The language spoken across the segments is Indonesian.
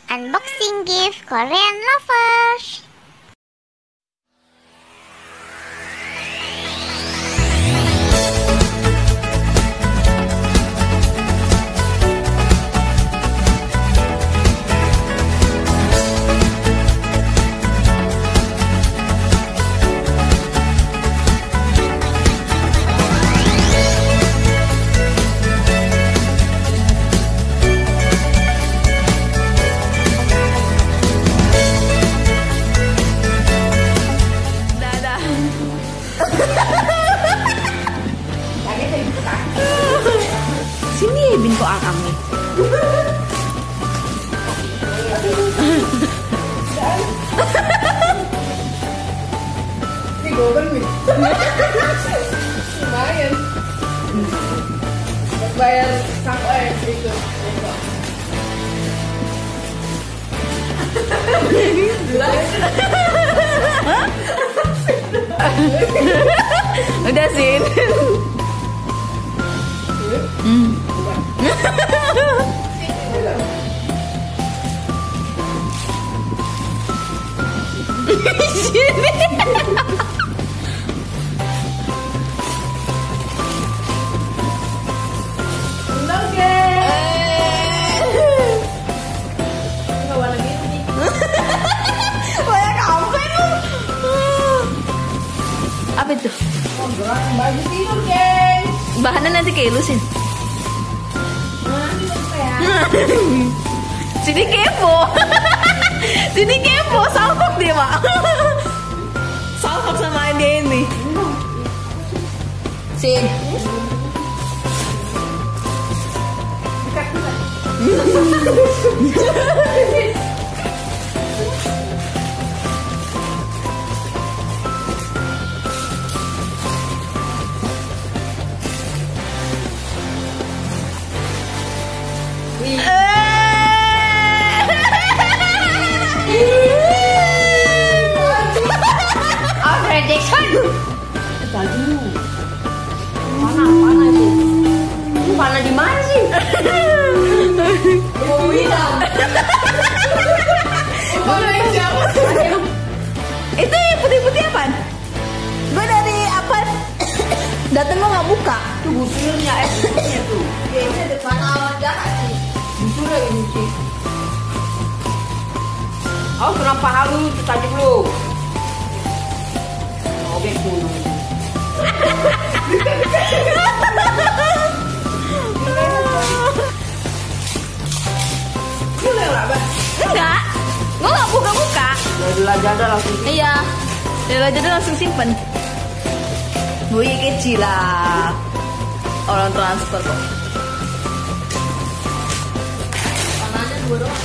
Unboxing gift Korean lovers. Sini ya bin kok angkang nih. Ini goben nih. Lumayan. Bayar sampai itu. Udah Sin. Apa itu? Baju tidur, geng. Bahannya nanti keilusin. Sini kepo. Sini kepo, salpok dia, Mak. Salpok sama dia ini. Sin. Mana itu? Mana di mana sih? Mau hilang. Itu yang putih-putih apaan? Gue dari apa? Dateng lo nggak buka. Tuh busurnya, busurnya tuh. Ya ini depan awan jahat sih. Busurnya ini sih. Oh, kenapa halus tajuk lu? Obek dulu. Enggak, gue nggak buka-buka. Dari Lazada langsung. Iya, dari Lazada langsung simpen. Gue kecil lah, orang transfer kok. Warnanya dua doang.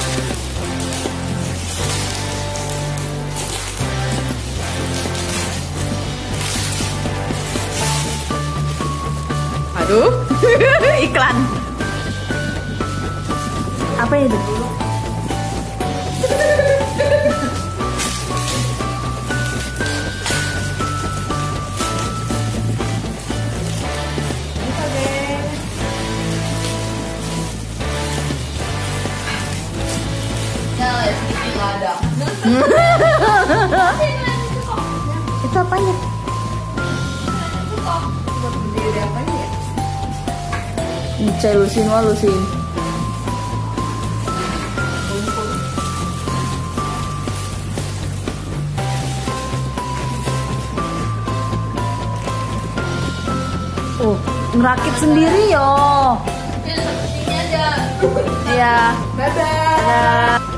Aduh, iklan. Apa itu? Itu apanya? Lusin walusin. Oh, ngerakit sendiri yo. Ini aja. Iya. Dadah. Dadah.